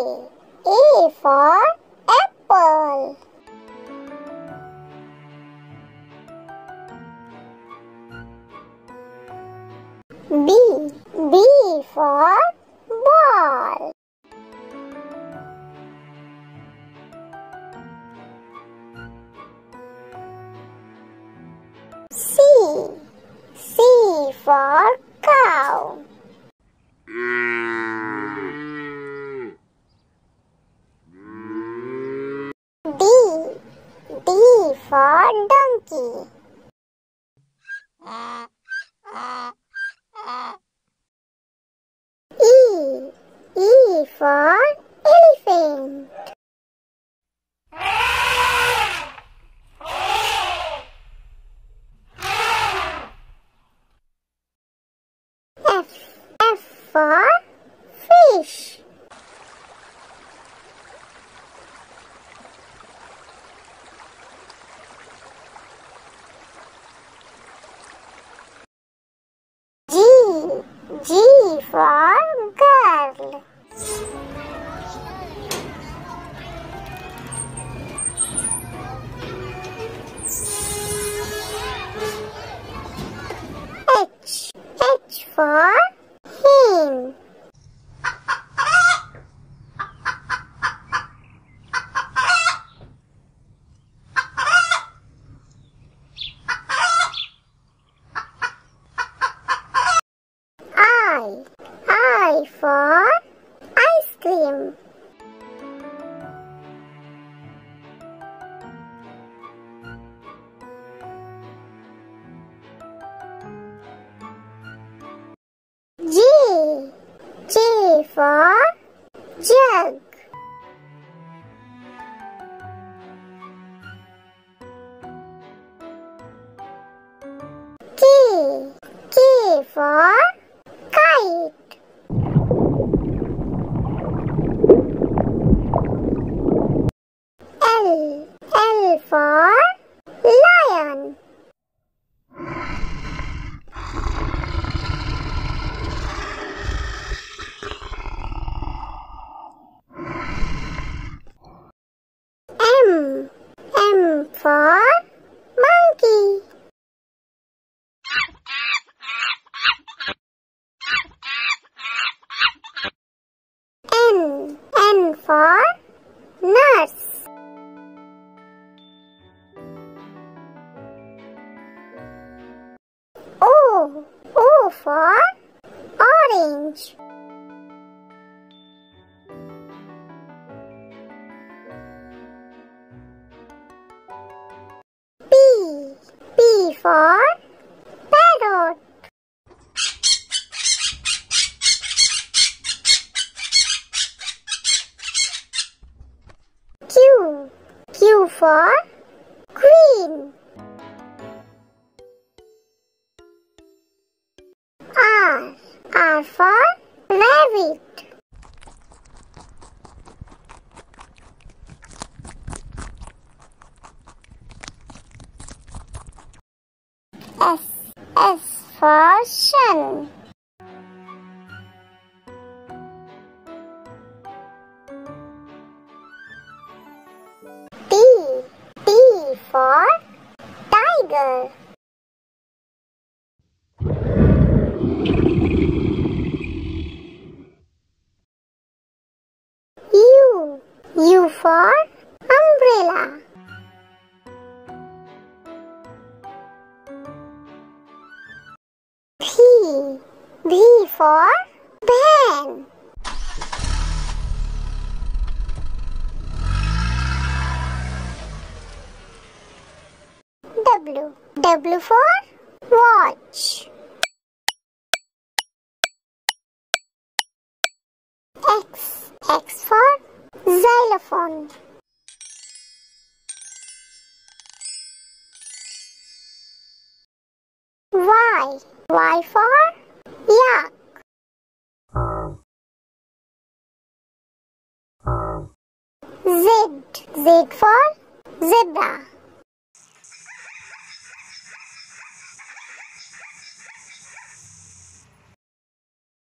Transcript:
A for apple. B for ball. C for cow. D for donkey. E for elephant. F for fish. G for girl. H for hen. I for ice cream. J for jug. K for kite. L for lion. M for monkey. N for nurse. O for orange. P for parrot. Q for queen. R for rabbit. S for sun. T for tiger. U for umbrella. V for van. W for watch. X for xylophone. Y for yak. Z for zebra.